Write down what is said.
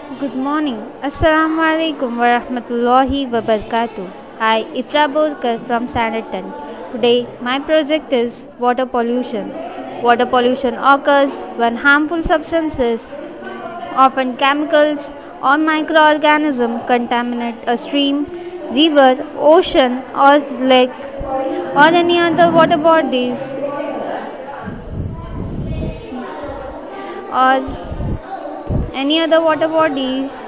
Good morning. Assalamu alaikum wa rahmatullahi wa barakatuh. I, Ifra Borkar from Sanderton. Today, my project is water pollution. Water pollution occurs when harmful substances, often chemicals or microorganisms, contaminate a stream, river, ocean, or lake, or any other water bodies, or any other water bodies